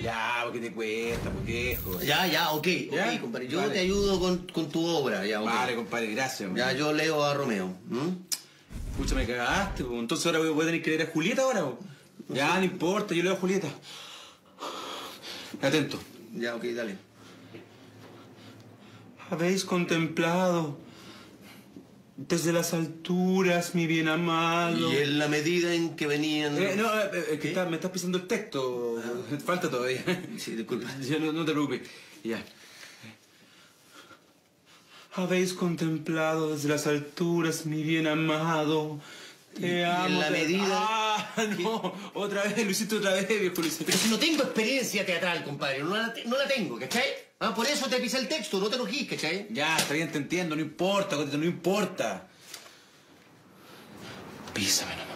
Ya, porque te cuesta, porque es Ya, ok, compadre. Yo te ayudo con tu obra, ya, ok. Vale, compadre, gracias. Ya, yo leo a Romeo. Pucha, me cagaste, po. Entonces ahora voy a tener que leer a Julieta ahora, po. Ya, no importa, yo leo a Julieta. Atento. Ya, ok, dale. Habéis contemplado desde las alturas, mi bien amado. Y en la medida en que venían... me estás pisando el texto. Falta todavía. Sí, disculpa. Ya, no te preocupes. Ya. Habéis contemplado desde las alturas, mi bien amado. Te amo. en la medida... No. Otra vez, lo hiciste otra vez, viejo Luis. Pero si no tengo experiencia teatral, compadre. No la tengo, ¿cachai? Por eso te pisé el texto, no te enojís, ¿cachai? Ya, está bien, te entiendo. No importa, Cotito, no importa. Písame nomás.